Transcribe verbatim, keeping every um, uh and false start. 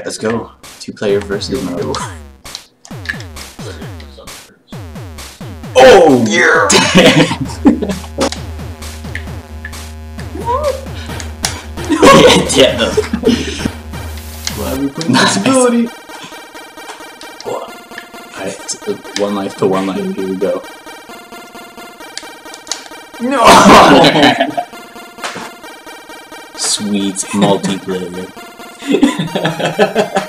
Let's go. Two player versus Mario. Oh! Yeah! Yeah, no. Possibility. Alright, one life to one life. Here we go. No! Sweet multiplayer.